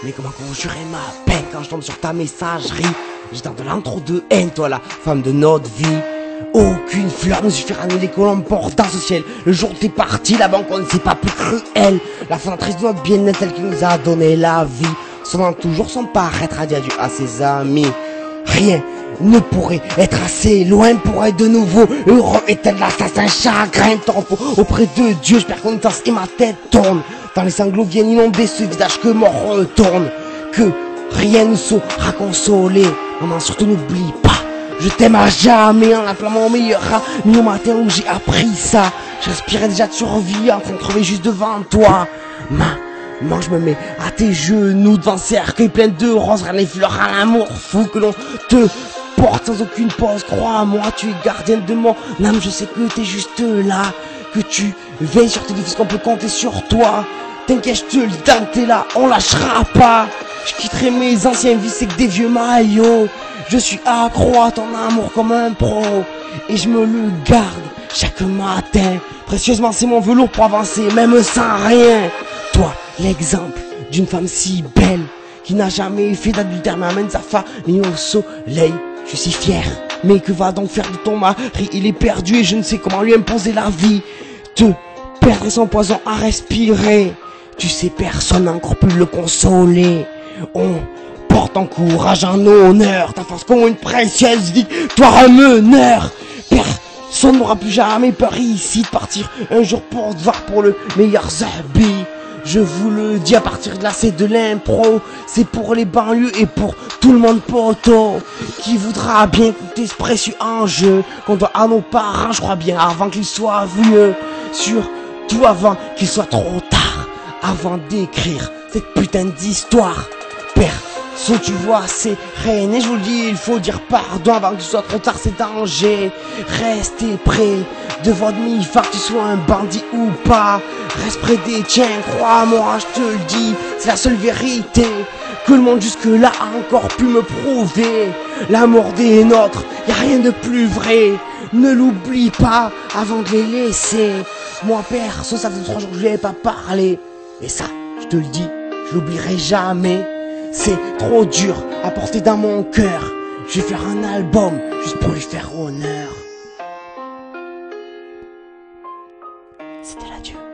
Mais comment conjurer ma peine quand je tombe sur ta messagerie? J'ai dans de l'intro de haine, toi la femme de notre vie. Aucune fleur ne suffira à nous les colombes portant ce ciel. Le jour où t'es parti, la banque on ne sait pas plus cruelle. La fondatrice de notre bien-être, celle qui nous a donné la vie, sonnant toujours son paraître à dire adieu à ses amis. Rien ne pourrait être assez loin pour être de nouveau heureux et tel l'assassin chagrin. Tant auprès de Dieu, je perds connaissance et ma tête tourne. Dans les sanglots viennent inonder ce visage que mort retourne. Que rien ne saura consoler. Maman, surtout n'oublie pas, je t'aime à jamais en acclamant au meilleur ami au matin où j'ai appris ça. Je respirais déjà de survie en train de crever juste devant toi. Maman, je me mets à tes genoux devant un cercueil plein de roses, rien les fleurs à l'amour fou que l'on te porte sans aucune pause. Crois-moi, tu es gardienne de mon âme, je sais que t'es juste là, que tu veilles sur tes fils, qu'on peut compter sur toi. T'inquiète, je te le dis, tant que t'es là, on lâchera pas. Je quitterai mes anciens vices avec des vieux maillots. Je suis accro à ton amour comme un pro, et je me le garde chaque matin. Précieusement, c'est mon velours pour avancer, même sans rien. Toi, l'exemple d'une femme si belle, qui n'a jamais fait d'adultère, mais amène sa famille au soleil. Je suis si fier, mais que va donc faire de ton mari? Il est perdu et je ne sais comment lui imposer la vie. Te perdre son poison à respirer. Tu sais, personne n'a encore pu le consoler. On porte en courage, en honneur, ta force comme une précieuse victoire, un meneur. Personne n'aura plus jamais peur ici de partir un jour pour devoir pour le meilleur habit. Je vous le dis, à partir de là c'est de l'impro. C'est pour les banlieues et pour tout le monde poteau qui voudra bien écouter ce précieux enjeu qu'on doit à nos parents, je crois bien, avant qu'ils soient vieux. Surtout avant qu'il soit trop tard, avant d'écrire cette putain d'histoire. Perso, tu vois, c'est rien, et je vous le dis, il faut dire pardon avant que ce soit trop tard, c'est danger. Restez près de votre demi-phare, tu sois un bandit ou pas. Reste près des tiens, crois-moi, je te le dis, c'est la seule vérité que le monde jusque-là a encore pu me prouver. L'amour des nôtres, y'a rien de plus vrai. Ne l'oublie pas avant de les laisser. Moi perso, ça fait 3 jours que je lui ai pas parlé, et ça, je te le dis, je l'oublierai jamais. C'est trop dur à porter dans mon cœur. Je vais faire un album juste pour lui faire honneur. C'était l'adieu.